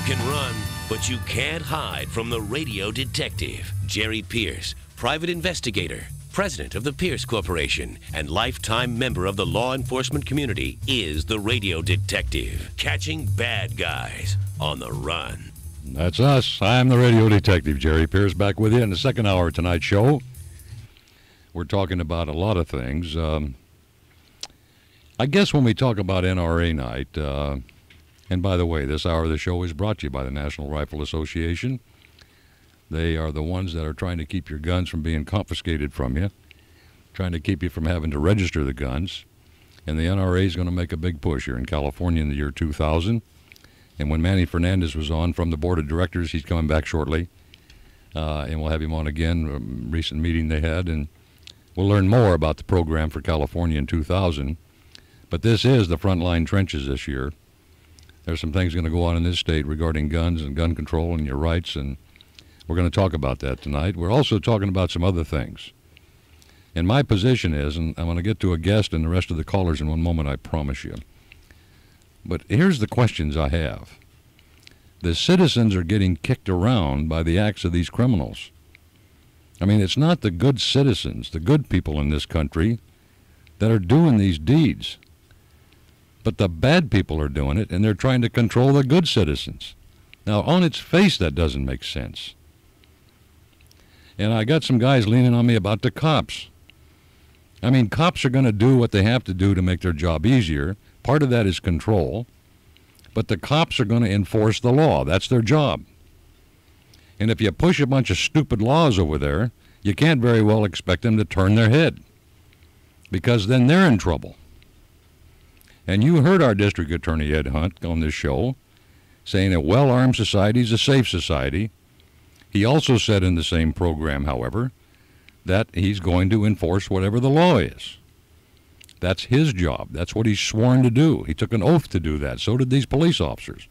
can run, but you can't hide from the radio detective. Jerry Pearce, private investigator, president of the Pearce Corporation, and lifetime member of the law enforcement community, is the radio detective, catching bad guys on the run. That's us. I'm the radio detective, Jerry Pearce, back with you in the second hour of tonight's show. We're talking about a lot of things. I guess when we talk about NRA night, and by the way, this hour of the show is brought to you by the National Rifle Association. They are the ones that are trying to keep your guns from being confiscated from you, trying to keep you from having to register the guns. And the NRA is going to make a big push here in California in the year 2000. And when Manny Fernandez was on from the board of directors, he's coming back shortly. And we'll have him on again, a recent meeting they had. And we'll learn more about the program for California in 2000. But this is the frontline trenches this year. There's some things going to go on in this state regarding guns and gun control and your rights, and we're going to talk about that tonight. We're also talking about some other things. And my position is, and I'm going to get to a guest and the rest of the callers in one moment, I promise you. But here's the questions I have. The citizens are getting kicked around by the acts of these criminals. I mean, it's not the good citizens, the good people in this country that are doing these deeds. But the bad people are doing it, and they're trying to control the good citizens. Now, on its face, that doesn't make sense. And I got some guys leaning on me about the cops. I mean, cops are going to do what they have to do to make their job easier. Part of that is control. But the cops are going to enforce the law. That's their job. And if you push a bunch of stupid laws over there, you can't very well expect them to turn their head, because then they're in trouble. And you heard our district attorney, Ed Hunt, on this show, saying a well-armed society is a safe society. He also said in the same program, however, that he's going to enforce whatever the law is. That's his job. That's what he's sworn to do. He took an oath to do that. So did these police officers.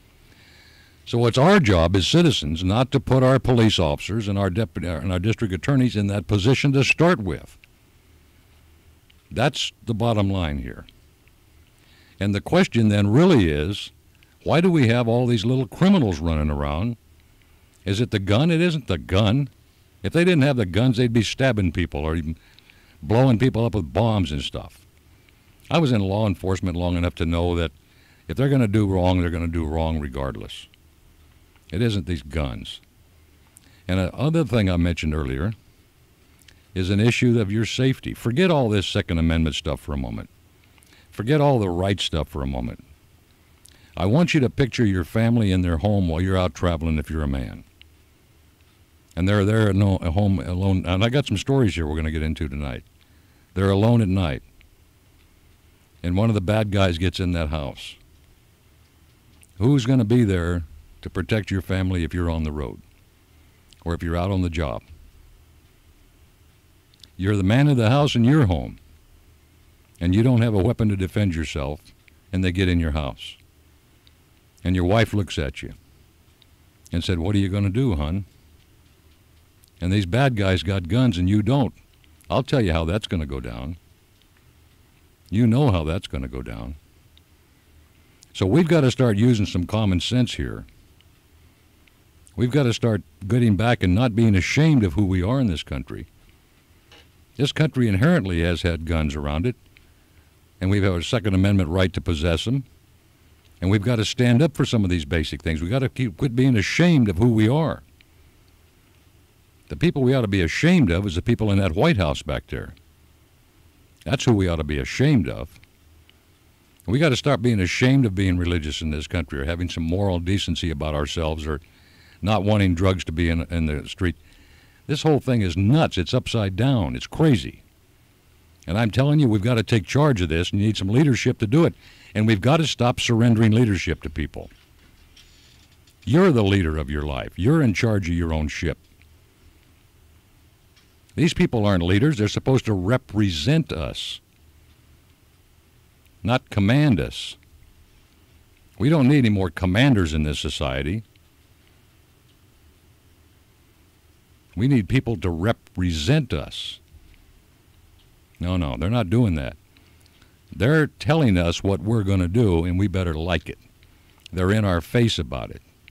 So it's our job as citizens not to put our police officers and our district attorneys in that position to start with. That's the bottom line here. And the question then really is, why do we have all these little criminals running around? Is it the gun? It isn't the gun. If they didn't have the guns, they'd be stabbing people or even blowing people up with bombs and stuff. I was in law enforcement long enough to know that if they're going to do wrong, they're going to do wrong regardless. It isn't these guns. And another thing I mentioned earlier is an issue of your safety. Forget all this Second Amendment stuff for a moment. Forget all the right stuff for a moment. I want you to picture your family in their home while you're out traveling if you're a man. And they're there at home alone. And I got some stories here we're going to get into tonight. They're alone at night. And one of the bad guys gets in that house. Who's going to be there to protect your family if you're on the road or if you're out on the job? You're the man of the house in your home, and you don't have a weapon to defend yourself, and they get in your house. And your wife looks at you and said, "What are you going to do, hon?" And these bad guys got guns and you don't. I'll tell you how that's going to go down. You know how that's going to go down. So we've got to start using some common sense here. We've got to start getting back and not being ashamed of who we are in this country. This country inherently has had guns around it, and we've had a Second Amendment right to possess them. And we've got to stand up for some of these basic things. We've got to quit being ashamed of who we are. The people we ought to be ashamed of is the people in that White House back there. That's who we ought to be ashamed of. We got to start being ashamed of being religious in this country, or having some moral decency about ourselves, or not wanting drugs to be in the street. This whole thing is nuts. It's upside down. It's crazy. And I'm telling you, we've got to take charge of this, and you need some leadership to do it. And we've got to stop surrendering leadership to people. You're the leader of your life. You're in charge of your own ship. These people aren't leaders. They're supposed to represent us, not command us. We don't need any more commanders in this society. We need people to represent us. No, they're not doing that. They're telling us what we're going to do, and we better like it. They're in our face about it.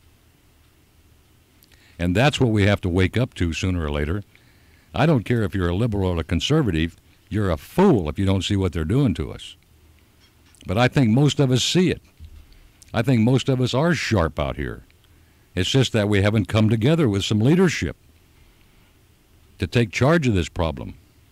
And that's what we have to wake up to sooner or later. I don't care if you're a liberal or a conservative. You're a fool if you don't see what they're doing to us. But I think most of us see it. I think most of us are sharp out here. It's just that we haven't come together with some leadership to take charge of this problem.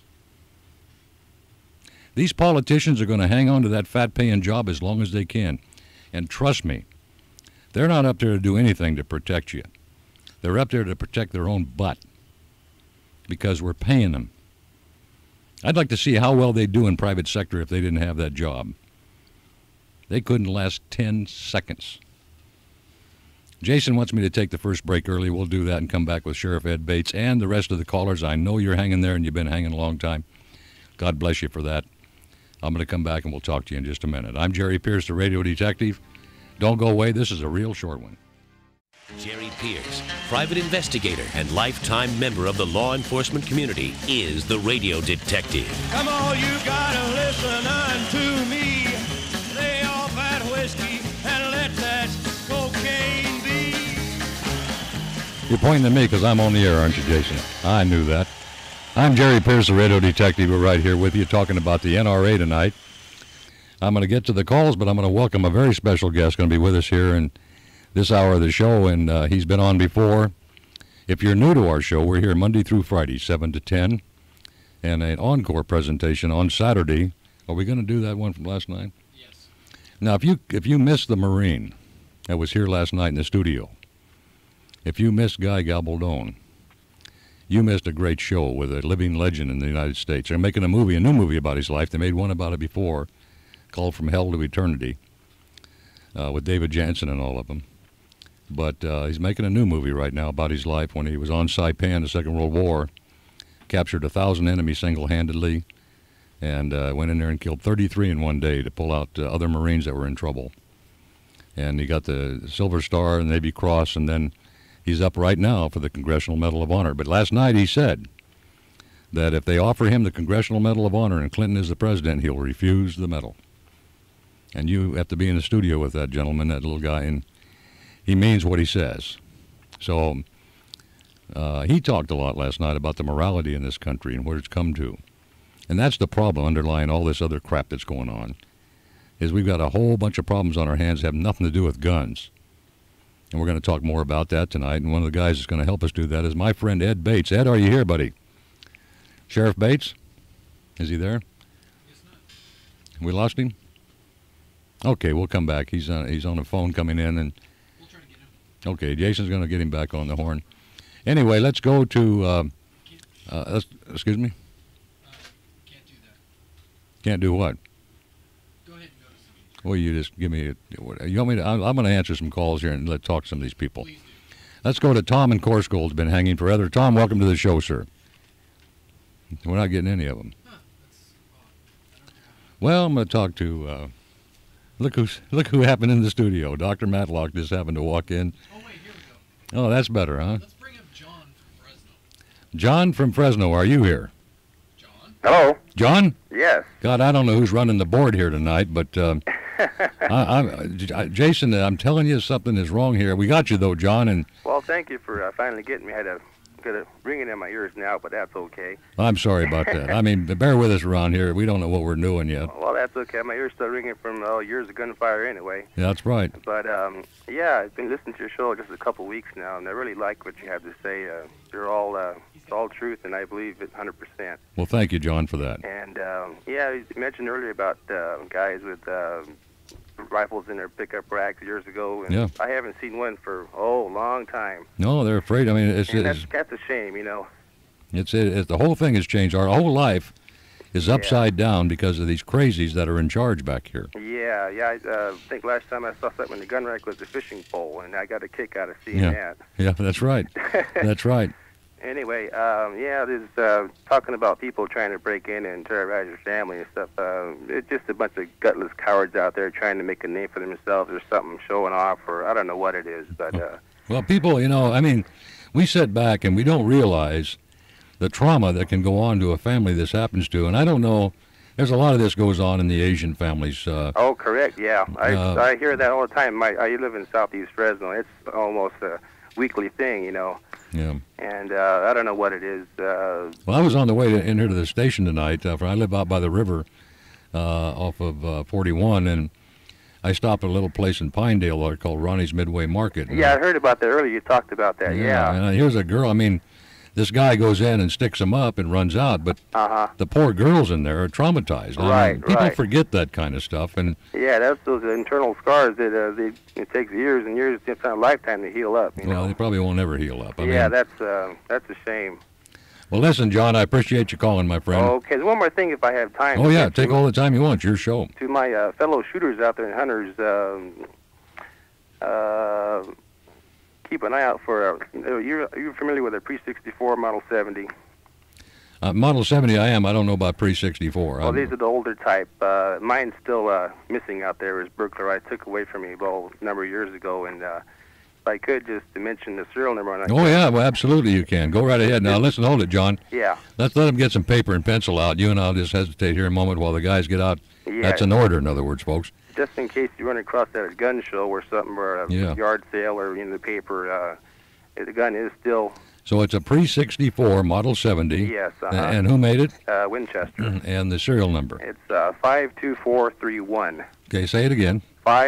These politicians are going to hang on to that fat-paying job as long as they can. And trust me, they're not up there to do anything to protect you. They're up there to protect their own butt because we're paying them. I'd like to see how well they'd do in private sector if they didn't have that job. They couldn't last 10 seconds. Jason wants me to take the first break early. We'll do that and come back with Sheriff Ed Bates and the rest of the callers. I know you're hanging there and you've been hanging a long time. God bless you for that. I'm going to come back and we'll talk to you in just a minute. I'm Jerry Pearce, the radio detective. Don't go away. This is a real short one. Jerry Pearce, private investigator and lifetime member of the law enforcement community, is the radio detective. Come on, you gotta listen unto me. Lay off that whiskey and let that cocaine be. You're pointing at me because I'm on the air, aren't you, Jason? I knew that. I'm Jerry Pearce, the radio detective. We're right here with you talking about the NRA tonight. I'm going to get to the calls, but I'm going to welcome a very special guest going to be with us here in this hour of the show, and he's been on before. If you're new to our show, we're here Monday through Friday, 7 to 10, and an encore presentation on Saturday. Are we going to do that one from last night? Yes. Now, if you missed the Marine that was here last night in the studio, if you missed Guy Gabaldon, you missed a great show with a living legend in the United States. They're making a new movie about his life. They made one about it before, called From Hell to Eternity, with David Jansen and all of them. But he's making a new movie right now about his life when he was on Saipan, the Second World War, captured 1,000 enemies single-handedly, and went in there and killed 33 in one day to pull out other Marines that were in trouble. And he got the Silver Star and Navy Cross, and then he's up right now for the Congressional Medal of Honor. But last night he said that if they offer him the Congressional Medal of Honor and Clinton is the president, he'll refuse the medal. And you have to be in the studio with that gentleman, that little guy, and he means what he says. So he talked a lot last night about the morality in this country and where it's come to. And that's the problem underlying all this other crap that's going on, is we've got a whole bunch of problems on our hands that have nothing to do with guns. And we're going to talk more about that tonight. And one of the guys that's going to help us do that is my friend Ed Bates. Ed, are you here, buddy? Sheriff Bates? Is he there? Yes, not. We lost him? Okay, we'll come back. He's on the phone coming in, and We'll try to get him. okay, Jason's going to get him back on the horn. Anyway, let's go to. Excuse me. Can't do that. Can't do what? Go ahead and go to something. Well, you just give me. You want me to? I'm going to answer some calls here and let's talk to some of these people. Please do. Let's go to Tom in Corscold's been hanging forever. Tom, welcome to the show, sir. We're not getting any of them. Huh, that's odd. I don't know how. Well, I'm going to talk to. Look who happened in the studio. Dr. Matlock just happened to walk in. Oh, wait, here we go. Oh, that's better, huh? Let's bring up John from Fresno. John from Fresno, are you here? John? Hello. John? Yes. God, I don't know who's running the board here tonight, but Jason, I'm telling you something is wrong here. We got you, though, John, and Well, thank you for finally getting me. I had a ringing in my ears now, but that's okay. I'm sorry about that. I mean, bear with us around here. We don't know what we're doing yet. Well, that's okay. My ears still ringing from years of gunfire anyway. Yeah, that's right. But yeah, I've been listening to your show just a couple weeks now, and I really like what you have to say. You're all it's all truth, and I believe it 100%. Well, thank you, John, for that. And yeah, you mentioned earlier about guys with rifles in their pickup racks years ago, and Yeah. I haven't seen one for a long time. No, they're afraid. I mean, And that's a shame, you know. it's the whole thing has changed. Our whole life is upside down because of these crazies that are in charge back here. Yeah. I think last time I saw something in the gun rack was a fishing pole, and I got a kick out of seeing that. Yeah, that's right. That's right. Anyway, yeah, there's talking about people trying to break in and terrorize your family and stuff. It's just a bunch of gutless cowards out there trying to make a name for themselves or something, showing off, or I don't know what it is. But Well, people, I mean, we sit back and we don't realize the trauma that can go on to a family this happens to. And I don't know, there's a lot of this goes on in the Asian families. oh, correct, yeah. I hear that all the time. I live in southeast Fresno. It's almost a weekly thing, you know. Yeah. And I don't know what it is. Well, I was on the way in here to the station tonight. I live out by the river off of 41, and I stopped at a little place in Pinedale called Ronnie's Midway Market. Yeah, I heard about that earlier. You talked about that, yeah. And here's a girl. I mean, this guy goes in and sticks them up and runs out, but the poor girls in there are traumatized. I mean, people forget that kind of stuff. And yeah, that's those internal scars that it takes years and years, it's not a lifetime to heal up. You know? They probably won't ever heal up. I yeah, mean, that's a shame. Well, listen, John, I appreciate you calling, my friend. Okay, there's one more thing if I have time. Oh, yeah, take all the time you want. It's your show. To my fellow shooters out there and hunters, keep an eye out for, you're familiar with a Pre-64 Model 70? Model 70 I am. I don't know about Pre-64. Well, these are the older type. Mine's still missing out there as burglar. I took away from me a number of years ago, and if I could just mention the serial number. Oh, yeah, well, absolutely you can. Go right ahead. Now, listen, hold it, John. Yeah. Let's let him get some paper and pencil out. You and I'll just hesitate here a moment while the guys get out. Yeah. That's an order, in other words, folks. Just in case you run across that at a gun show or something, or a yard sale or in the paper, the gun is still... So it's a Pre-64 Model 70. Yes. And who made it? Winchester. And the serial number? It's 52431. Okay, say it again.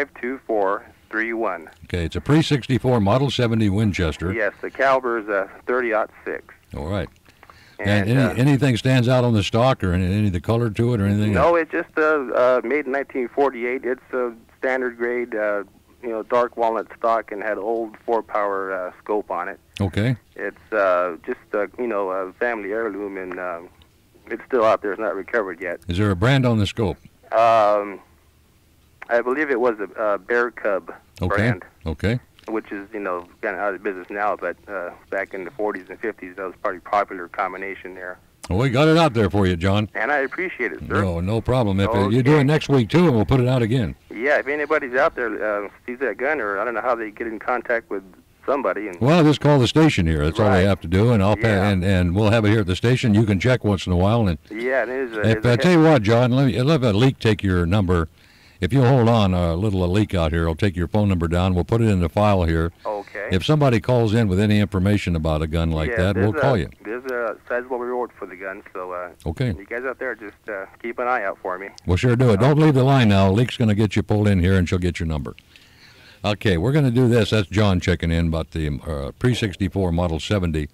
52431. Okay, it's a Pre-64 Model 70 Winchester. Yes, the caliber is a 30-06. All right. And anything stands out on the stock, or any of the color to it, or anything? No, it's just made in 1948. It's a standard grade, dark walnut stock, and had old 4-power scope on it. Okay. It's just a family heirloom, and it's still out there. It's not recovered yet. Is there a brand on the scope? I believe it was a Bear Cub brand. Okay. Which is, kind of out of business now, but back in the 40s and 50s, that was probably a popular combination there. Well, we got it out there for you, John. And I appreciate it, sir. No problem. If you do it next week, too, and we'll put it out again. Yeah, if anybody's out there sees that gun, or I don't know how they get in contact with somebody. Well, just call the station here. That's all they have to do, and and we'll have it here at the station. You can check once in a while. And yeah, it is. I tell you what, John, let a leak take your number. If you'll hold on, a leak out here, I'll take your phone number down. We'll put it in the file here. Okay. If somebody calls in with any information about a gun like that, we'll call you. There's a sizable reward for the gun, so okay. You guys out there, just keep an eye out for me. We'll sure do it. Don't leave the line now. Leak's going to get you pulled in here, and she'll get your number. Okay, we're going to do this. That's John checking in about the Pre-64 Model 70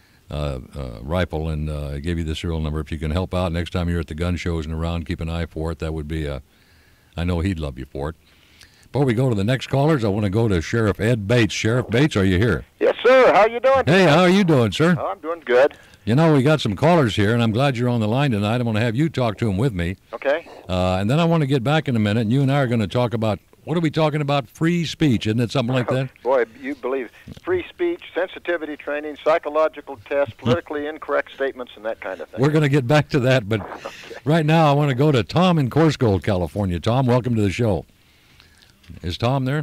rifle, and I gave you the serial number. If you can help out next time you're at the gun shows and around, keep an eye for it. That would be I know he'd love you for it. Before we go to the next callers, I want to go to Sheriff Ed Bates. Sheriff Bates, are you here? Yes, sir. How you doing? Hey, how are you doing, sir? Oh, I'm doing good. You know, we got some callers here, and I'm glad you're on the line tonight. I'm going to have you talk to them with me. Okay. And then I want to get back in a minute, and you and I are going to talk about, what are we talking about? Free speech, isn't it? Something like that? Boy, you believe free speech, sensitivity training, psychological tests, politically incorrect statements, and that kind of thing. We're going to get back to that, but right now I want to go to Tom in Coarsegold, California. Tom, welcome to the show. Is Tom there?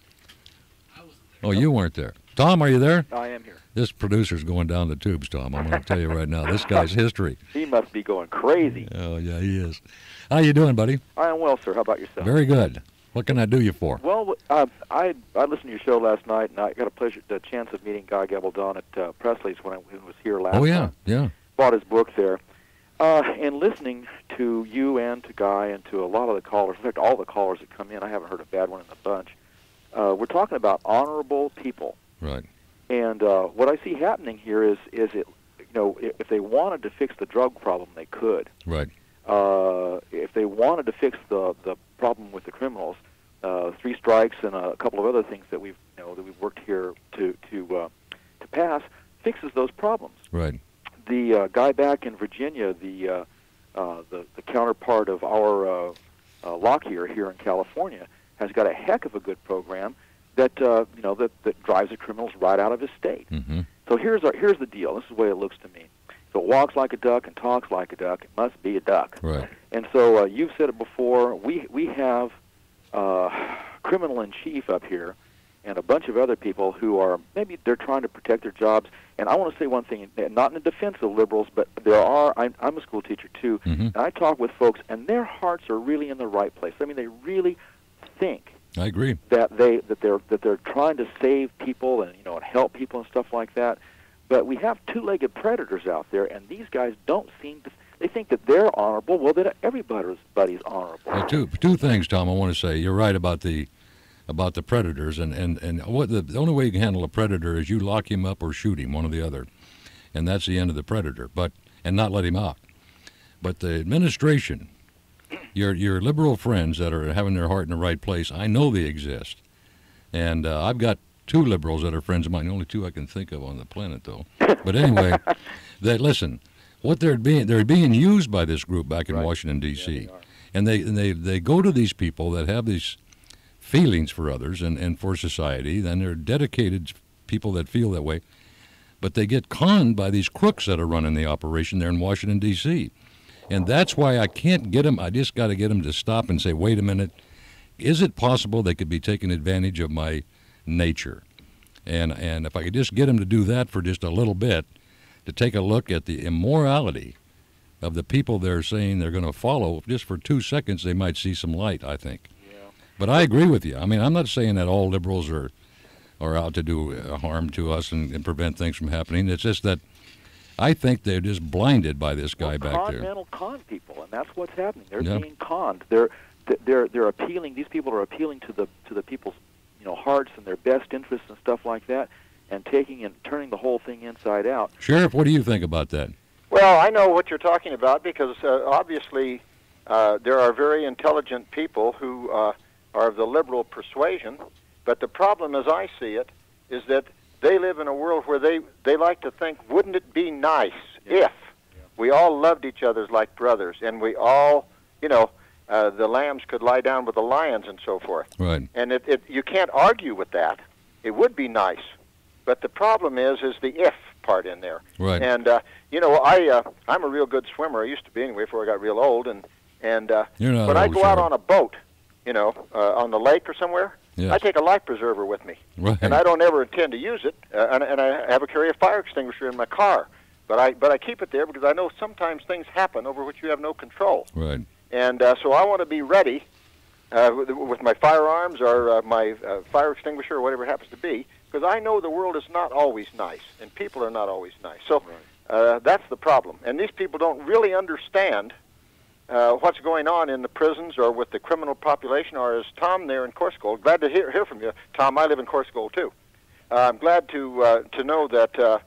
Oh, you weren't there. Tom, are you there? I am here. This producer's going down the tubes, Tom. I'm going to tell you right now. This guy's history. He must be going crazy. Oh, yeah, he is. How you doing, buddy? I am well, sir. How about yourself? Very good. What can I do you for? Well, I listened to your show last night, and I got the chance of meeting Guy Gabaldon at Presley's when I was here last time. Yeah. Bought his book there. And listening to you and to Guy and to a lot of the callers, in fact, all the callers that come in, I haven't heard a bad one in the bunch. We're talking about honorable people. Right. And what I see happening here is it, if they wanted to fix the drug problem, they could. Right. If they wanted to fix the problem with the criminals, 3 strikes and a couple of other things that we've worked here to pass fixes those problems. Right. The guy back in Virginia, the counterpart of our Lockyer here in California, has got a heck of a good program that that drives the criminals right out of his state. Mm-hmm. So here's the deal. This is the way it looks to me. If it walks like a duck and talks like a duck, it must be a duck. Right. And so you've said it before. We have criminal in chief up here, and a bunch of other people who are maybe they're trying to protect their jobs. And I want to say one thing, not in the defense of liberals, but there are. I'm a school teacher too, mm-hmm. and I talk with folks, and their hearts are really in the right place. I mean, they really think. I agree. That they're trying to save people and and help people and stuff like that. But we have two-legged predators out there, and these guys don't seem to. They think that they're honorable. Well, that everybody's honorable. Well, two things, Tom. I want to say you're right about the predators, and what the only way you can handle a predator is you lock him up or shoot him, one or the other, and that's the end of the predator. And not let him out. But the administration, your liberal friends that are having their heart in the right place, I know they exist, and I've got two liberals that are friends of mine. The only two I can think of on the planet, though. But anyway, listen. What they're being used by this group back in Washington D.C. And they go to these people that have these feelings for others and for society. Then they're dedicated people that feel that way, but they get conned by these crooks that are running the operation there in Washington D.C. And that's why I can't get them. I just got to get them to stop and say, wait a minute, is it possible they could be taking advantage of my nature? And if I could just get them to do that for just a little bit, to take a look at the immorality of the people they're saying they're going to follow, just for 2 seconds, they might see some light, I think. Yeah. But I agree with you. I mean, I'm not saying that all liberals are out to do harm to us and prevent things from happening. It's just that I think they're just blinded by this guy back there. Mental con people, and that's what's happening. They're being conned. They're appealing. These people are appealing to the people's hearts and their best interests and stuff like that, and taking and turning the whole thing inside out. Sheriff, what do you think about that? Well, I know what you're talking about because obviously there are very intelligent people who are of the liberal persuasion, but the problem as I see it is that they live in a world where they like to think, wouldn't it be nice if we all loved each other like brothers and we all, the lambs could lie down with the lions and so forth. Right. And you can't argue with that. It would be nice. But the problem is the if part in there. Right. And I'm a real good swimmer. I used to be anyway before I got real old. And when I go out on a boat, on the lake or somewhere, yes, I take a life preserver with me. Right. And I don't ever intend to use it. And I have a carry a fire extinguisher in my car. But I keep it there because I know sometimes things happen over which you have no control. Right. And so I want to be ready with my firearms or my fire extinguisher or whatever it happens to be. Because I know the world is not always nice, and people are not always nice. So that's the problem. And these people don't really understand what's going on in the prisons or with the criminal population, or as Tom there in Coarsegold. Glad to hear from you, Tom. I live in Coarsegold, too. I'm glad to know that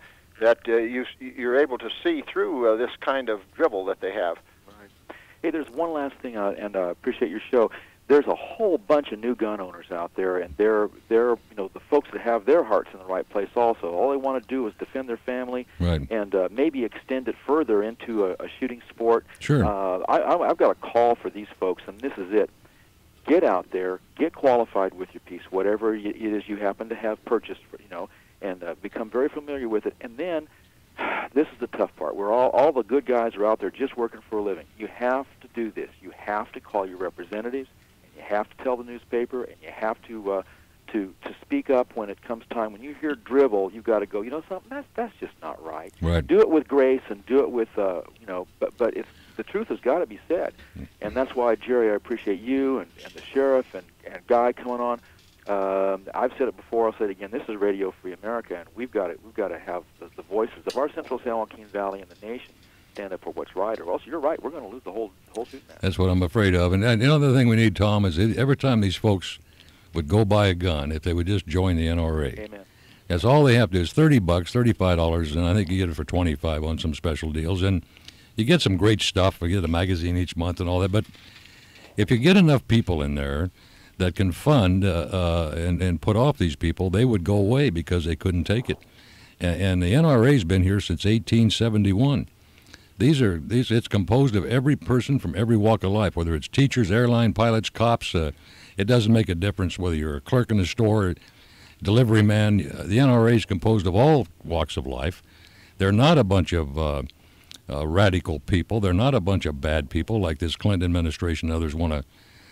you're able to see through this kind of dribble that they have. Right. Hey, there's one last thing, and I appreciate your show. There's a whole bunch of new gun owners out there, and they're the folks that have their hearts in the right place also. All they want to do is defend their family, right, and maybe extend it further into a shooting sport. Sure. I've got a call for these folks, and this is it. Get out there, get qualified with your piece, whatever it is you happen to have purchased, and become very familiar with it. And then, this is the tough part. Where all the good guys are out there just working for a living. You have to do this. You have to call your representatives. You have to tell the newspaper, and you have to speak up when it comes time. When you hear dribble, you've got to go, something, that's just not right. Right. Do it with grace and do it with, but it's, the truth has got to be said. And that's why, Jerry, I appreciate you and the sheriff and Guy coming on. I've said it before, I'll say it again, this is Radio Free America, and we've got to have the voices of our Central San Joaquin Valley and the nation stand up for what's right, or else you're right, we're going to lose the whole shooting match. That's what I'm afraid of. And the other thing we need, Tom, is every time these folks would go buy a gun, if they would just join the NRA. Amen. That's all they have to do is $30, $35, and I think you get it for $25 on some special deals. And you get some great stuff. You get a magazine each month and all that. But if you get enough people in there that can fund and put off these people, they would go away because they couldn't take it. And the NRA's been here since 1871. It's composed of every person from every walk of life, whether it's teachers, airline pilots, cops. It doesn't make a difference whether you're a clerk in the store, delivery man. The NRA is composed of all walks of life. They're not a bunch of radical people. They're not a bunch of bad people like this Clinton administration and others want to.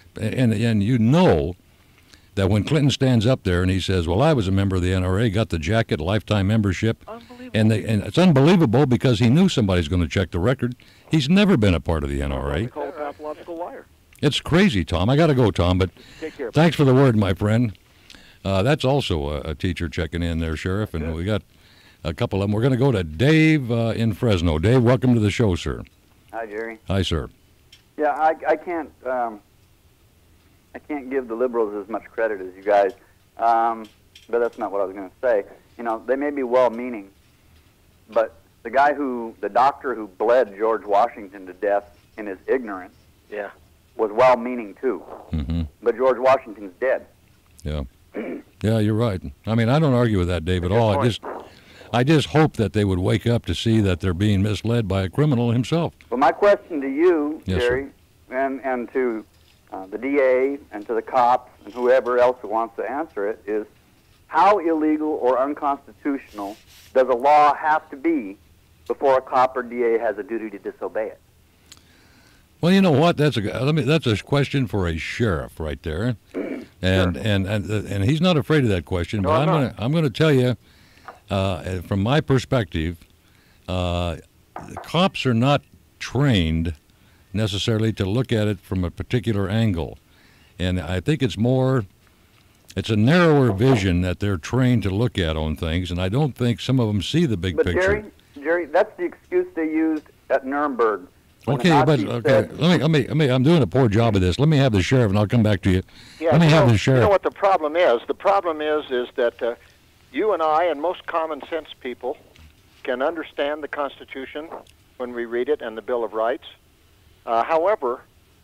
And you know that when Clinton stands up there and he says, well, I was a member of the NRA, got the jacket, lifetime membership, and it's unbelievable because he knew somebody's going to check the record. He's never been a part of the NRA. They call it a pathological liar. It's crazy, Tom. I got to go, Tom, but thanks for the word, my friend. That's also a teacher checking in there, Sheriff, and we got a couple of them. We're going to go to Dave in Fresno. Dave, welcome to the show, sir. Hi, Jerry. Hi, sir. Yeah, I can't give the liberals as much credit as you guys, but that's not what I was going to say. You know, they may be well-meaning, but the doctor who bled George Washington to death in his ignorance, was well-meaning too. Mm-hmm. But George Washington's dead. Yeah. Yeah, you're right. I mean, I don't argue with that, Dave, at all. I just hope that they would wake up to see that they're being misled by a criminal himself. Well, my question to you, Yes, Jerry, and to the DA and to the cops and whoever else who wants to answer it is, how illegal or unconstitutional does a law have to be before a cop or DA has a duty to disobey it? Well, you know what? That's a question for a sheriff right there, and he's not afraid of that question. No, but I'm going to tell you, from my perspective, cops are not trained necessarily to look at it from a particular angle, and I think it's a narrower vision that they're trained to look at on things, and I don't think some of them see the big picture. Jerry, that's the excuse they used at Nuremberg. Okay, but let me. I'm doing a poor job of this. Let me have the sheriff, and I'll come back to you. Yeah, let me have the sheriff. You know what the problem is? The problem is that you and I and most common sense people can understand the Constitution when we read it and the Bill of Rights. However,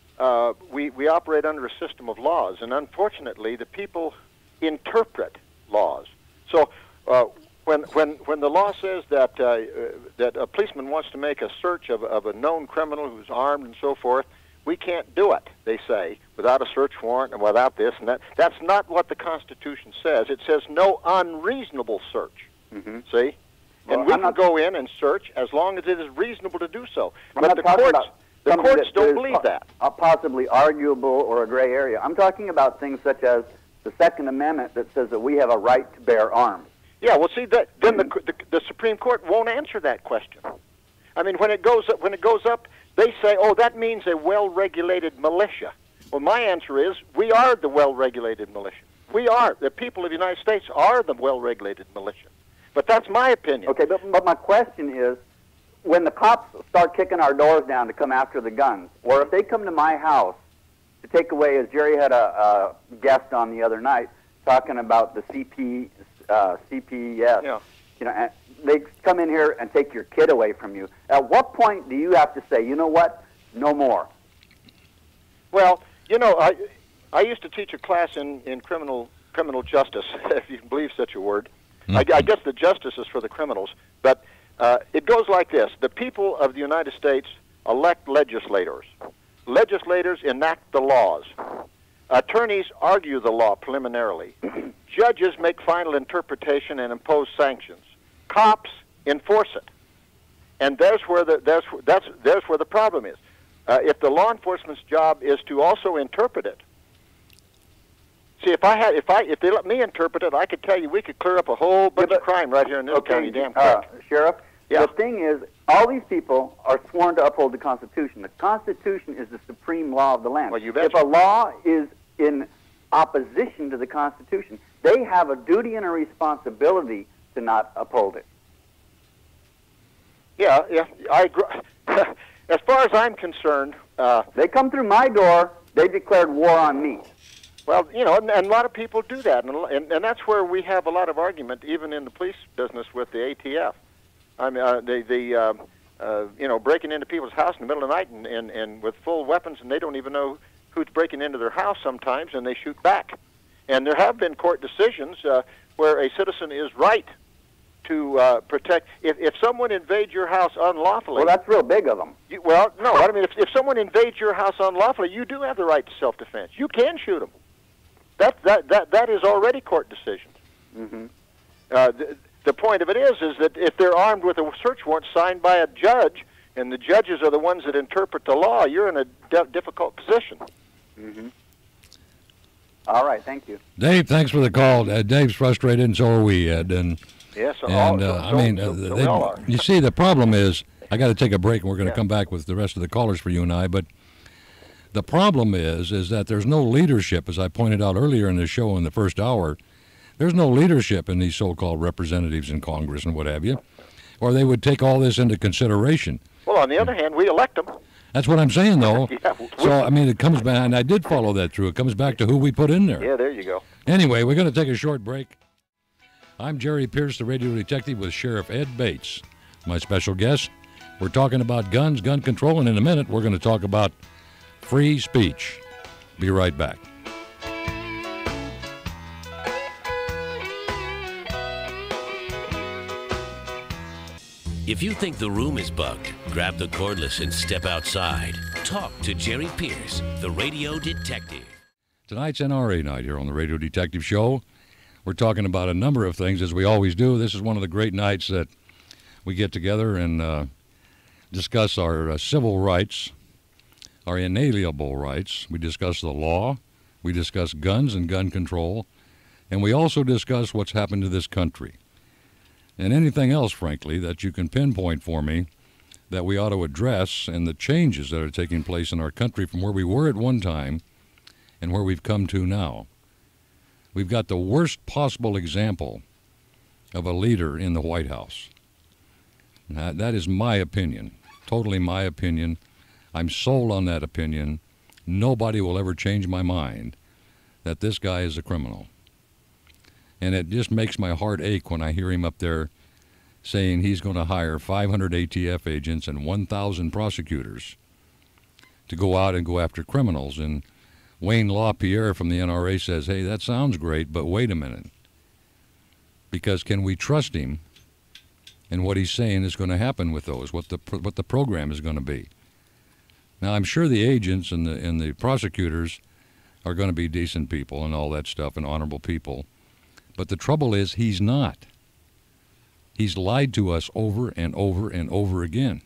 we operate under a system of laws, and unfortunately, the people interpret laws. So when the law says that that a policeman wants to make a search of a known criminal who's armed and so forth, we can't do it, they say, without a search warrant and without this and that. That's not what the Constitution says. It says no unreasonable search. Mm-hmm. See? Well, and we can go in and search as long as it is reasonable to do so. But the courts don't believe that. Possibly arguable or a gray area. I'm talking about things such as the Second Amendment that says that we have a right to bear arms. Yeah, well, see, then the Supreme Court won't answer that question. I mean, when it goes up, they say, "Oh, that means a well-regulated militia." Well, my answer is, we are the well-regulated militia. We are. The people of the United States are the well-regulated militia. But that's my opinion. Okay, but my question is, when the cops start kicking our doors down to come after the guns, or if they come to my house to take away, as Jerry had a guest on the other night talking about the CPS, Yeah. you know, and they come in here and take your kid away from you. At what point do you have to say, you know what, no more? Well, you know, I used to teach a class in criminal justice, if you can believe such a word. I guess the justice is for the criminals, but it goes like this. The people of the United States elect legislators. Legislators enact the laws. Attorneys argue the law preliminarily. Judges make final interpretation and impose sanctions. Cops enforce it. And there's where the problem is. If the law enforcement's job is to also interpret it. See, if they let me interpret it, I could tell you we could clear up a whole bunch of crime right here in this county, damn quick. Sheriff, Yeah. the thing is, all these people are sworn to uphold the Constitution. The Constitution is the supreme law of the land. Well, you betcha. If a law is in opposition to the Constitution, they have a duty and a responsibility to not uphold it. Yeah, I agree. As far as I'm concerned, They come through my door, they declared war on me. well, you know, and a lot of people do that, and that's where we have a lot of argument, even in the police business with the ATF. I mean, you know, breaking into people's house in the middle of the night and with full weapons, and they don't even know who's breaking into their house sometimes, and they shoot back. And there have been court decisions where a citizen is right to protect. If someone invades your house unlawfully, Well, that's real big of them. no, I mean, if someone invades your house unlawfully, you do have the right to self-defense. You can shoot them. That is already court decisions. Mm-hmm. The point of it is that if they're armed with a search warrant signed by a judge, and the judges are the ones that interpret the law, you're in a difficult position. Mm-hmm. All right, thank you. Dave, thanks for the call. Dave's frustrated, and so are we, Ed. And Yes, I mean, we all are. you see, the problem is, I got to take a break, and we're going to come back with the rest of the callers for you and I. But the problem is that there's no leadership, as I pointed out earlier in the show in the first hour. There's no leadership in these so-called representatives in Congress and what have you, or they would take all this into consideration. Well, on the other hand, we elect them. That's what I'm saying, though. Yeah, So, I mean, it comes back, and I did follow that through. It comes back to who we put in there. Yeah, there you go. Anyway, we're going to take a short break. I'm Jerry Pearce, the radio detective, with Sheriff Ed Bates, my special guest. We're talking about guns, gun control, and in a minute, we're going to talk about free speech. Be right back. If you think the room is bugged, grab the cordless and step outside. Talk to Jerry Pearce, the radio detective. Tonight's NRA night here on the Radio Detective Show. We're talking about a number of things, as we always do. This is one of the great nights that we get together and discuss our civil rights, our inalienable rights. We discuss the law. We discuss guns and gun control. And we also discuss what's happened to this country. And anything else, frankly, that you can pinpoint for me that we ought to address and the changes that are taking place in our country from where we were at one time and where we've come to now. We've got the worst possible example of a leader in the White House. Now, that is my opinion, totally my opinion. I'm sold on that opinion. Nobody will ever change my mind that this guy is a criminal. And it just makes my heart ache when I hear him up there saying he's going to hire 500 ATF agents and 1,000 prosecutors to go out and go after criminals. And Wayne LaPierre from the NRA says, hey, that sounds great, but wait a minute. Because can we trust him and what he's saying is going to happen with those, what the program is going to be? Now, I'm sure the agents and the prosecutors are going to be decent people and all that stuff and honorable people. But the trouble is he's not. He's lied to us over and over and over again.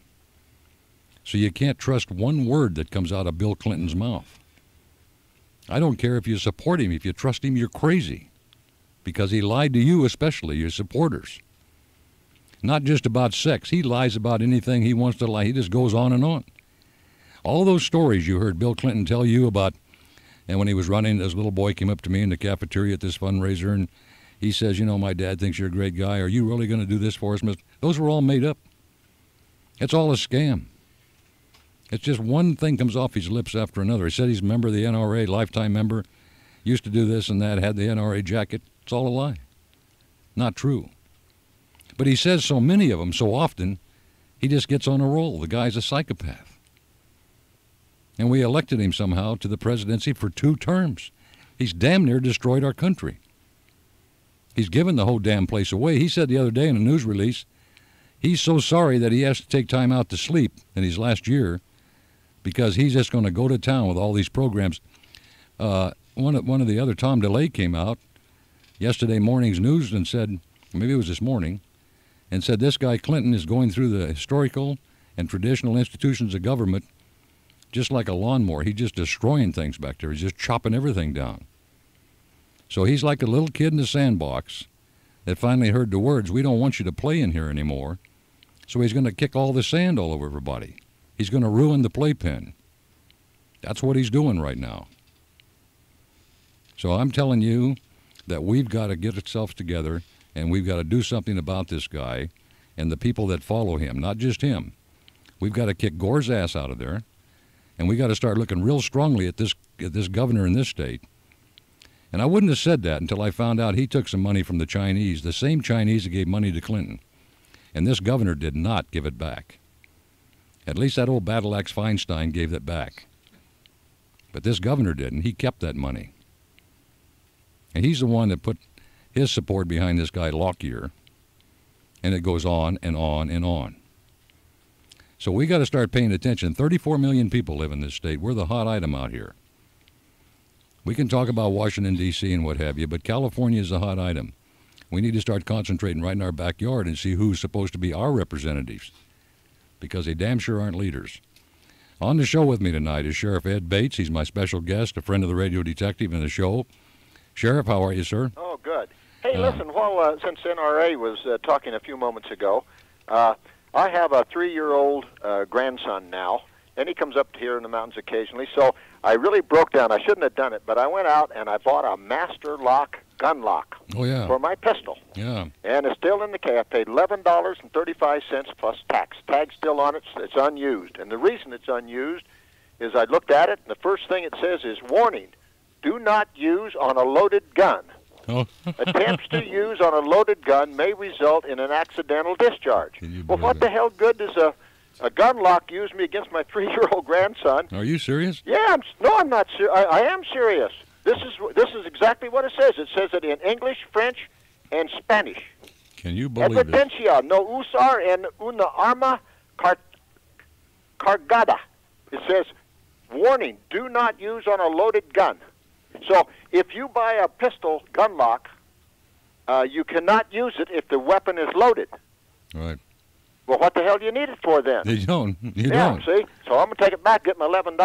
So you can't trust one word that comes out of Bill Clinton's mouth. I don't care if you support him. If you trust him, you're crazy. Because he lied to you, especially your supporters. Not just about sex. He lies about anything he wants to lie. He just goes on and on. All those stories you heard Bill Clinton tell you about, and when he was running, this little boy came up to me in the cafeteria at this fundraiser, and he says, you know, my dad thinks you're a great guy. Are you really going to do this for us? Those were all made up. It's all a scam. It's just one thing comes off his lips after another. He said he's a member of the NRA, lifetime member, used to do this and that, had the NRA jacket. It's all a lie. Not true. But he says so many of them so often, he just gets on a roll. The guy's a psychopath. And we elected him somehow to the presidency for 2 terms. He's damn near destroyed our country. He's given the whole damn place away. He said the other day in a news release, he's so sorry that he has to take time out to sleep in his last year because he's just going to go to town with all these programs. One of the other, Tom DeLay, came out yesterday morning's news and said, maybe it was this morning, and said this guy Clinton is going through the historical and traditional institutions of government just like a lawnmower. He's just destroying things back there. He's just chopping everything down. So he's like a little kid in the sandbox that finally heard the words, we don't want you to play in here anymore. So he's going to kick all the sand all over everybody. He's going to ruin the playpen. That's what he's doing right now. So I'm telling you that we've got to get ourselves together and we've got to do something about this guy and the people that follow him, not just him. We've got to kick Gore's ass out of there, and we've got to start looking real strongly at this governor in this state. And I wouldn't have said that until I found out he took some money from the Chinese, the same Chinese that gave money to Clinton. And this governor did not give it back. At least that old battle axe Feinstein gave it back. But this governor didn't. He kept that money. And he's the one that put his support behind this guy Lockyer. And it goes on and on and on. So we got to start paying attention. 34 million people live in this state. We're the hot item out here. We can talk about Washington, D.C. and what have you, but California is a hot item. We need to start concentrating right in our backyard and see who's supposed to be our representatives, because they damn sure aren't leaders. On the show with me tonight is Sheriff Ed Bates. He's my special guest, a friend of the radio detective in the show. Sheriff, how are you, sir? Oh, good. Hey, listen, since NRA was talking a few moments ago, I have a 3-year-old grandson now, and he comes up here in the mountains occasionally, so I really broke down. I shouldn't have done it, but I went out and I bought a master lock gun lock Oh, yeah. for my pistol. Yeah. And it's still in the case. I paid $11.35 plus tax. Tag's still on it. It's unused. And the reason it's unused is I looked at it, and the first thing it says is, warning, do not use on a loaded gun. Oh. Attempts to use on a loaded gun may result in an accidental discharge. Can you Well, believe what it? the hell good does a gun lock use me against my 3-year-old grandson? Are you serious? Yeah, I'm not serious. I am serious. This is exactly what it says. It says it in English, French, and Spanish. Can you believe it? Advertencia, no usar en una arma cargada. It says, warning, do not use on a loaded gun. So if you buy a pistol gun lock, you cannot use it if the weapon is loaded. Right. Well, what the hell do you need it for then? You don't. You Yeah, don't. see? So I'm going to take it back, get my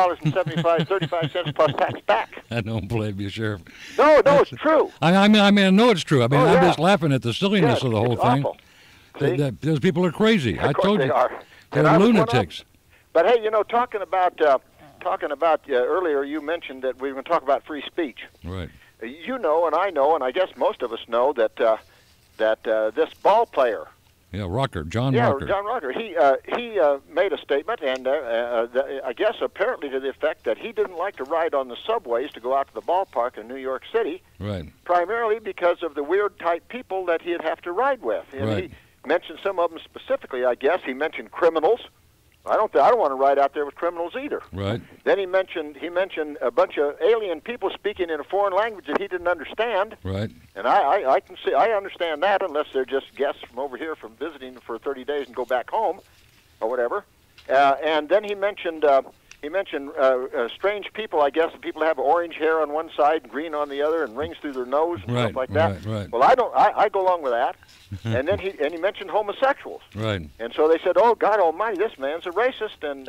$11.35 plus tax back. I don't believe you, Sheriff. No, it's true. I mean, I know it's true. I mean, Oh, I'm yeah. just laughing at the silliness Yeah, of the whole it's thing. awful. See? Those people are crazy. I Of course told they you. are. They're And I was one lunatics. But hey, talking about earlier, you mentioned that we were going to talk about free speech. Right. You know, and I know, and I guess most of us know that this ball player. Yeah, Rocker, John Yeah, Rocker. John Rocker. He made a statement, and I guess apparently to the effect that he didn't like to ride on the subways to go out to the ballpark in New York City, Right. primarily because of the weird type people that he'd have to ride with. And Right. he mentioned some of them specifically. I guess he mentioned criminals. I don't want to ride out there with criminals either. Right. Then he mentioned a bunch of alien people speaking in a foreign language that he didn't understand. Right. And I can see, I understand that unless they're just guests from over here from visiting for 30 days and go back home or whatever. And then he mentioned strange people, I guess, people that have orange hair on one side and green on the other and rings through their nose and Right, stuff like that. right. Well, I go along with that. And then he mentioned homosexuals. Right. And so they said, "Oh God Almighty, this man's a racist," and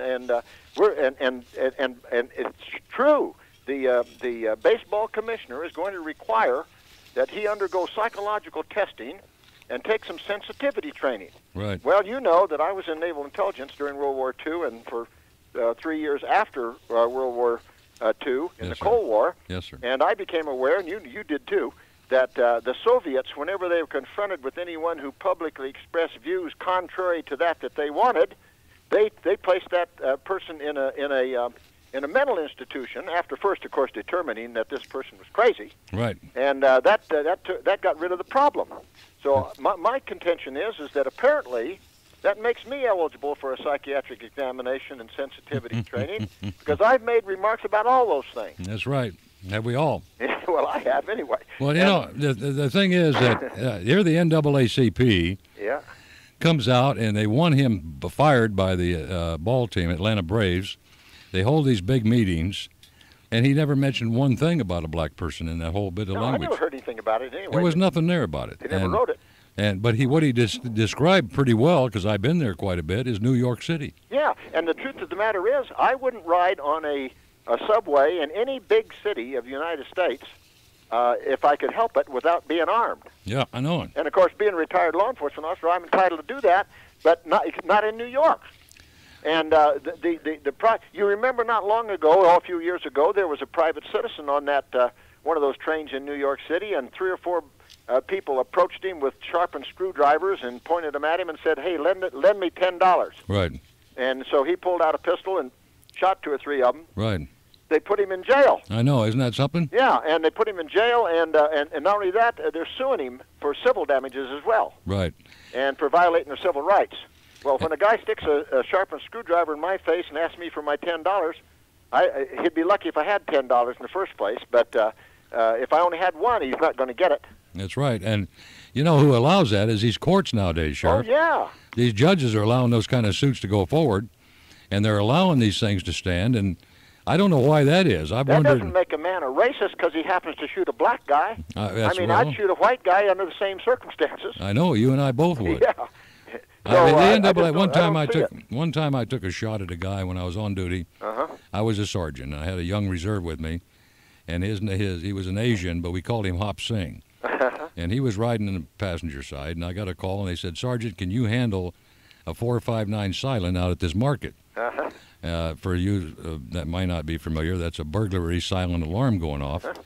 it's true. The baseball commissioner is going to require that he undergo psychological testing and take some sensitivity training. Right. Well, you know that I was in naval intelligence during World War II and for 3 years after World War II in the Yes, sir. Cold War. Yes, sir. And I became aware, and you did too, that the Soviets, whenever they were confronted with anyone who publicly expressed views contrary to that they wanted, they placed that person in a mental institution. After first, of course, determining that this person was crazy, Right. and that got rid of the problem. So my contention is that apparently that makes me eligible for a psychiatric examination and sensitivity training because I've made remarks about all those things. That's right. Have we all? Well, I have anyway. Well, the thing is that here the NAACP Yeah. comes out and they want him fired by the ball team, Atlanta Braves. They hold these big meetings, and he never mentioned one thing about a black person in that whole bit of No, language. I never heard anything about it anyway. There was nothing there about it. They never wrote it. But what he described pretty well, because I've been there quite a bit, is New York City. Yeah, and the truth of the matter is, I wouldn't ride on a subway in any big city of the United States if I could help it without being armed. Yeah, I know it. And of course, being a retired law enforcement officer, I'm entitled to do that, but not in New York. And you remember not long ago, a few years ago, there was a private citizen on that one of those trains in New York City, and 3 or 4 people approached him with sharpened screwdrivers and pointed them at him and said, "Hey, lend me $10." Right. And so he pulled out a pistol and shot 2 or 3 of them. Right. They put him in jail. I know. Isn't that something? Yeah, and they put him in jail, and not only that, they're suing him for civil damages as well, Right. and for violating their civil rights. Well, when a guy sticks a sharpened screwdriver in my face and asks me for my $10, he'd be lucky if I had $10 in the first place, but if I only had one, he's not going to get it. That's right. And you know who allows that is these courts nowadays, Sheriff. Oh, yeah. These judges are allowing those kind of suits to go forward, and they're allowing these things to stand, and I don't know why that is. I've That wondered. doesn't make a man a racist because he happens to shoot a black guy. That's I mean, well, I'd shoot a white guy under the same circumstances. I know. You and I both would. Yeah. One time I took a shot at a guy when I was on duty. Uh-huh. I was a sergeant, and I had a young reserve with me, and he was an Asian, but we called him Hop Singh. And he was riding in the passenger side, and I got a call, and they said, "Sergeant, can you handle a 459 silent out at this market?" Uh-huh. For you that might not be familiar, that's a burglary silent alarm going off.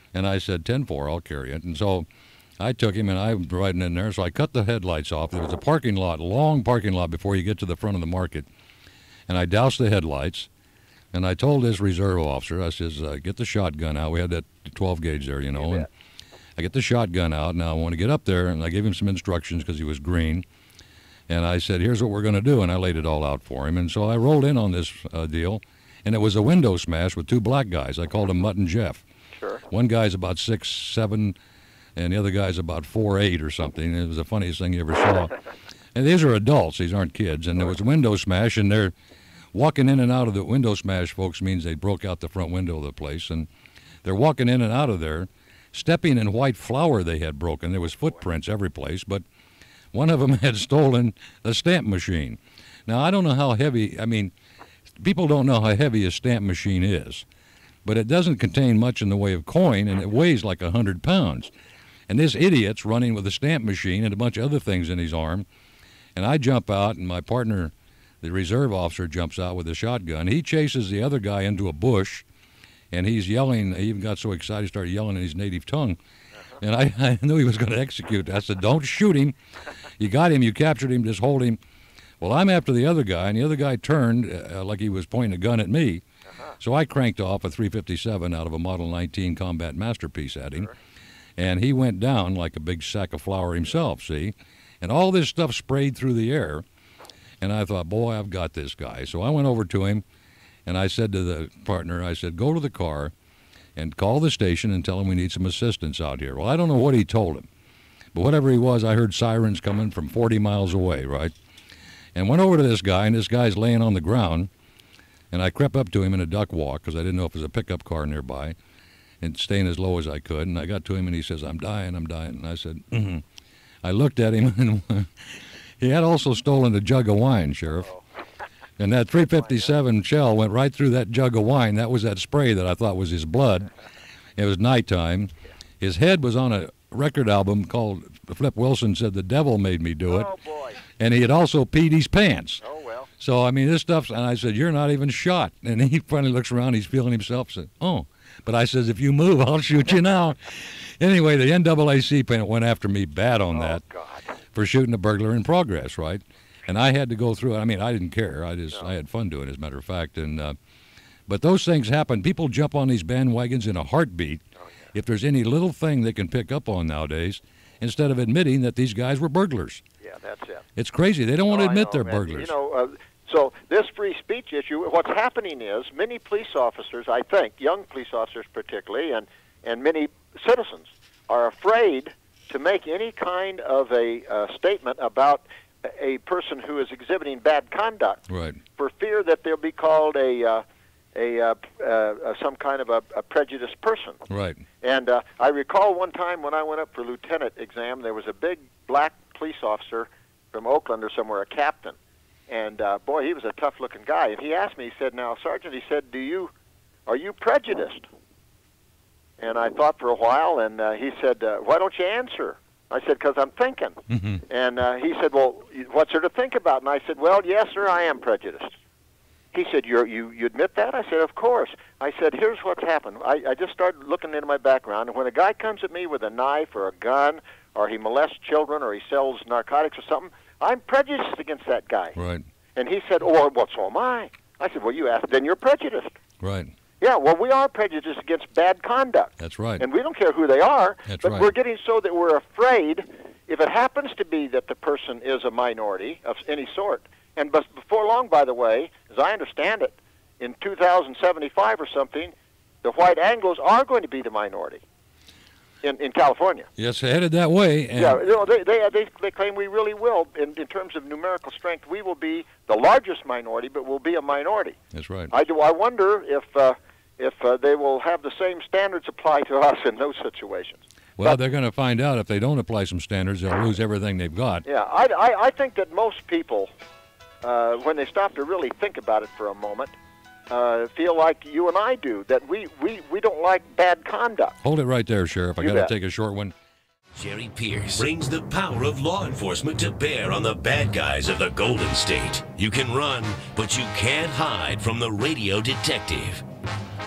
And I said, 10-4, I'll carry it. And so I took him, and I was riding in there, so I cut the headlights off. There was a parking lot, long parking lot before you get to the front of the market. And I doused the headlights, and I told this reserve officer, I says, get the shotgun out. We had that 12 gauge there, you know. And I get the shotgun out. Now I want to get up there, and I gave him some instructions because he was green. And I said, here's what we're going to do, and I laid it all out for him. And so I rolled in on this deal, and it was a window smash with two black guys. I called them Mutt and Jeff. Sure. One guy's about 6'7", and the other guy's about 4'8" or something. It was the funniest thing you ever saw. And these are adults. These aren't kids. And there was a window smash, and they're walking in and out of the window smash, folks, means they broke out the front window of the place. And they're walking in and out of there, stepping in white flour they had broken. There was footprints every place, but one of them had stolen a stamp machine. Now, I don't know how heavy, I mean, people don't know how heavy a stamp machine is, but it doesn't contain much in the way of coin, and it weighs like 100 pounds. And this idiot's running with a stamp machine and a bunch of other things in his arm. And I jump out, and my partner, the reserve officer, jumps out with a shotgun. He chases the other guy into a bush, and he's yelling. He even got so excited he started yelling in his native tongue. And I knew he was going to execute. I said, don't shoot him. You got him. You captured him. Just hold him. Well, I'm after the other guy, and the other guy turned like he was pointing a gun at me. So I cranked off a .357 out of a Model 19 Combat Masterpiece at him. And he went down like a big sack of flour himself, see? And all this stuff sprayed through the air. And I thought, boy, I've got this guy. So I went over to him, and I said to the partner, I said, go to the car and call the station and tell him we need some assistance out here. Well, I don't know what he told him. But whatever he was, I heard sirens coming from 40 miles away, right? And went over to this guy, and this guy's laying on the ground. And I crept up to him in a duck walk because I didn't know if there was a pickup car nearby, and staying as low as I could. And I got to him, and he says, I'm dying, I'm dying. And I said, mm-hmm. I looked at him, and he had also stolen a jug of wine, Sheriff. And that .357 shell went right through that jug of wine. That was that spray that I thought was his blood. It was nighttime. His head was on a record album called Flip Wilson Said the Devil Made Me Do It. Oh, boy. And he had also peed his pants. Oh, well. So, I mean, this stuff, and I said, you're not even shot. And he finally looks around, he's feeling himself, said, oh. But I says, if you move, I'll shoot you now. Anyway, the NAACP went after me bad on that for shooting a burglar in progress, right? And I had to go through it. I mean, I didn't care. I had fun doing it, as a matter of fact. And but those things happen. People jump on these bandwagons in a heartbeat if there's any little thing they can pick up on nowadays, instead of admitting that these guys were burglars. Yeah, that's it. It's crazy. They don't want to admit they're man. burglars. You know, so this free speech issue, what's happening is many police officers, I think, young police officers particularly, and many citizens are afraid to make any kind of a statement about a person who is exhibiting bad conduct, right, for fear that they'll be called some kind of a prejudiced person. Right. And I recall one time when I went up for lieutenant exam, there was a big black police officer from Oakland or somewhere, a captain, and boy, he was a tough-looking guy. And he asked me, he said, "Now, Sergeant," he said, "Are you prejudiced?" And I thought for a while, and he said, "Why don't you answer?" I said, "Because I'm thinking." Mm-hmm. And he said, "Well, what's there to think about?" And I said, "Well, yes, sir, I am prejudiced." He said, you admit that? I said, "Of course." I said, "Here's what's happened." I just started looking into my background, and when a guy comes at me with a knife or a gun, or he molests children, or he sells narcotics or something, I'm prejudiced against that guy. Right. And he said, "Oh, well, so am I." I said, "Well, you asked, then you're prejudiced." Right. Yeah, well, we are prejudiced against bad conduct. That's right. And we don't care who they are, That's but right. we're getting so that we're afraid if it happens to be that the person is a minority of any sort. And before long, by the way, as I understand it, in 2075 or something, the white Anglos are going to be the minority in California. Yes, headed that way. And yeah, you know, they claim we really will. In terms of numerical strength, we will be the largest minority, but we'll be a minority. That's right. I wonder if they will have the same standards apply to us in those situations. Well, they're going to find out if they don't apply some standards, they'll lose everything they've got. Yeah, I think that most people, when they stop to really think about it for a moment, feel like you and I do, that we don't like bad conduct. Hold it right there, Sheriff. I got to take a short one. Jerry Pearce brings the power of law enforcement to bear on the bad guys of the Golden State. You can run, but you can't hide from the radio detective.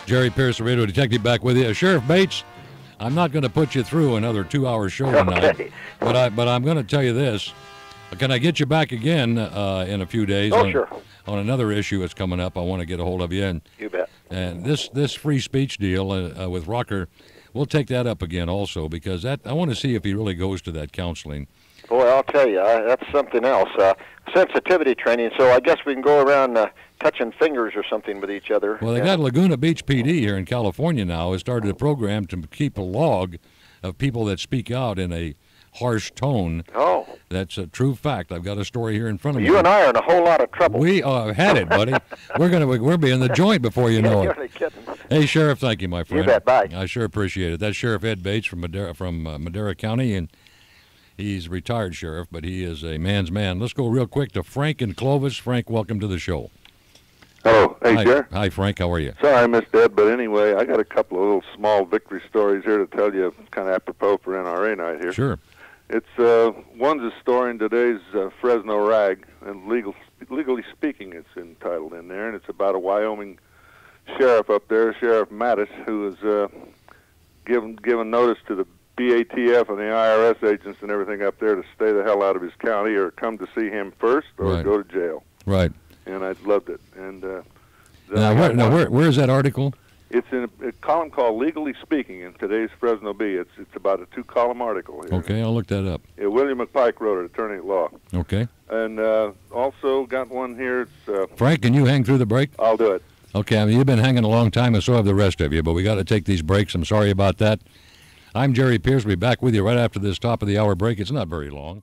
Jerry Pearce, the radio detective, back with you. Sheriff Bates, I'm not going to put you through another 2-hour show tonight, but I'm going to tell you this. Can I get you back again in a few days? Sure. On another issue that's coming up, I want to get a hold of you. And, you bet. And this free speech deal with Rocker, we'll take that up again also, because I want to see if he really goes to that counseling. Boy, I'll tell you, that's something else. Sensitivity training, so I guess we can go around touching fingers or something with each other. Well, they got Laguna Beach PD here in California now has started a program to keep a log of people that speak out in a harsh tone. Oh. That's a true fact. I've got a story here in front of me. You and I are in a whole lot of trouble. We had it, buddy. We'll be in the joint before you know it. You're kidding. Hey, Sheriff, thank you, my friend. You bet. Bye. I sure appreciate it. That's Sheriff Ed Bates from Madera County, and he's retired sheriff, but he is a man's man. Let's go real quick to Frank in Clovis. Frank, welcome to the show. Hello. Hey, Sheriff. Hi, Frank. How are you? Sorry I missed Ed, but anyway, I got a couple of little small victory stories here to tell you, kind of apropos for NRA night here. Sure. It's one's a story in today's Fresno Rag, and legally speaking, it's entitled in there, and it's about a Wyoming sheriff up there, Sheriff Mattis, who is given notice to the BATF and the IRS agents and everything up there to stay the hell out of his county or come to see him first or go to jail. Right. And I loved it. And where is that article? It's in a column called Legally Speaking in today's Fresno Bee. It's about a 2-column article here. Okay, I'll look that up. Yeah, William McPike wrote it, attorney at law. Okay. And also got one here. It's Frank, can you hang through the break? I'll do it. Okay, I mean, you've been hanging a long time, and so have the rest of you, but we got to take these breaks. I'm sorry about that. I'm Jerry Pearce. We'll be back with you right after this top-of-the-hour break. It's not very long.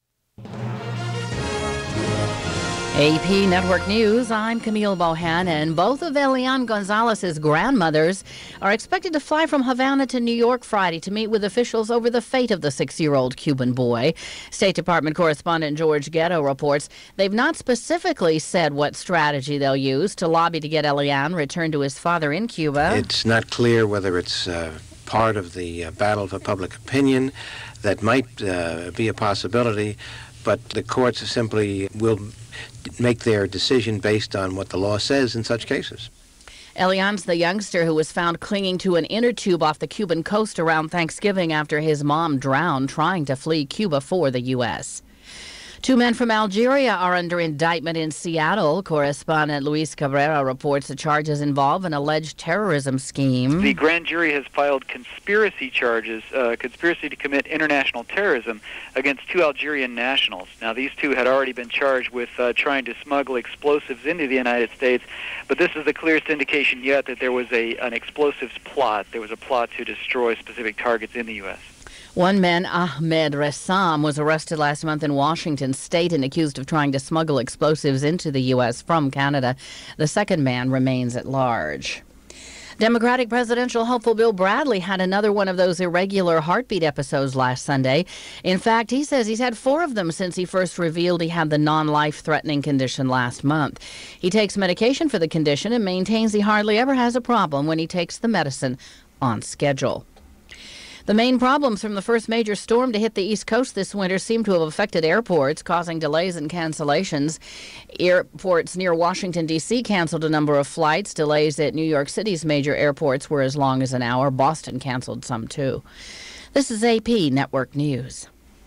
AP Network News, I'm Camille Bohan, and both of Elian Gonzalez's grandmothers are expected to fly from Havana to New York Friday to meet with officials over the fate of the 6-year-old Cuban boy. State Department correspondent George Ghetto reports they've not specifically said what strategy they'll use to lobby to get Elian returned to his father in Cuba. It's not clear whether it's part of the battle for public opinion. That might be a possibility, but the courts simply will make their decision based on what the law says in such cases. Elian's the youngster who was found clinging to an inner tube off the Cuban coast around Thanksgiving after his mom drowned trying to flee Cuba for the U.S. 2 men from Algeria are under indictment in Seattle. Correspondent Luis Cabrera reports the charges involve an alleged terrorism scheme. The grand jury has filed conspiracy charges, conspiracy to commit international terrorism against 2 Algerian nationals. Now, these 2 had already been charged with trying to smuggle explosives into the United States, but this is the clearest indication yet that there was an explosives plot. There was a plot to destroy specific targets in the U.S. One man, Ahmed Ressam, was arrested last month in Washington state and accused of trying to smuggle explosives into the U.S. from Canada. The second man remains at large. Democratic presidential hopeful Bill Bradley had another one of those irregular heartbeat episodes last Sunday. In fact, he says he's had 4 of them since he first revealed he had the non-life-threatening condition last month. He takes medication for the condition and maintains he hardly ever has a problem when he takes the medicine on schedule. The main problems from the first major storm to hit the East Coast this winter seem to have affected airports, causing delays and cancellations. Airports near Washington, D.C. canceled a number of flights. Delays at New York City's major airports were as long as an hour. Boston canceled some, too. This is AP Network News.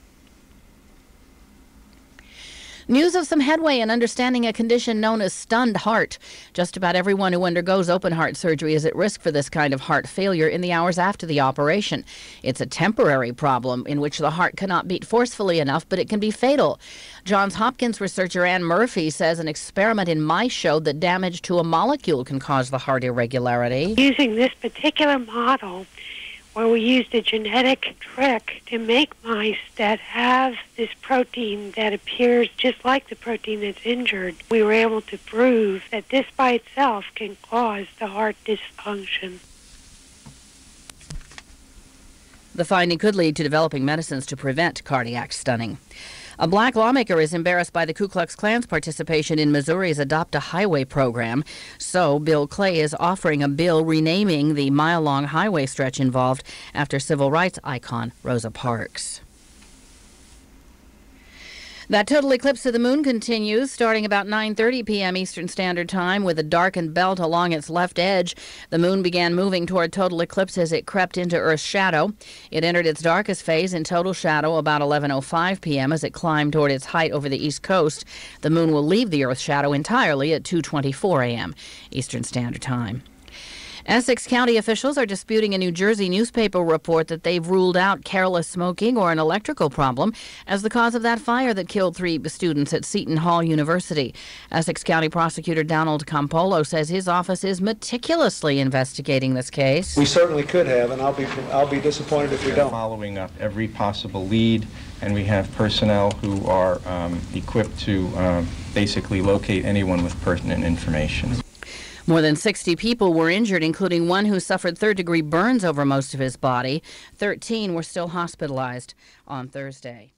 News of some headway in understanding a condition known as stunned heart. Just about everyone who undergoes open heart surgery is at risk for this kind of heart failure in the hours after the operation. It's a temporary problem in which the heart cannot beat forcefully enough, but it can be fatal. Johns Hopkins researcher Ann Murphy says an experiment in mice showed that damage to a molecule can cause the heart irregularity. Using this particular model, where we used a genetic trick to make mice that have this protein that appears just like the protein that's injured, we were able to prove that this by itself can cause the heart dysfunction. The finding could lead to developing medicines to prevent cardiac stunning. A black lawmaker is embarrassed by the Ku Klux Klan's participation in Missouri's Adopt a Highway program. So Bill Clay is offering a bill renaming the mile-long highway stretch involved after civil rights icon Rosa Parks. That total eclipse of the moon continues starting about 9:30 p.m. Eastern Standard Time with a darkened belt along its left edge. The moon began moving toward total eclipse as it crept into Earth's shadow. It entered its darkest phase in total shadow about 11:05 p.m. as it climbed toward its height over the east coast. The moon will leave the Earth's shadow entirely at 2:24 a.m. Eastern Standard Time. Essex County officials are disputing a New Jersey newspaper report that they've ruled out careless smoking or an electrical problem as the cause of that fire that killed 3 students at Seton Hall University. Essex County Prosecutor Donald Campolo says his office is meticulously investigating this case. We certainly could have, and I'll be disappointed if we don't. Following up every possible lead, and we have personnel who are equipped to basically locate anyone with pertinent information. More than 60 people were injured, including one who suffered third-degree burns over most of his body. 13 were still hospitalized on Thursday.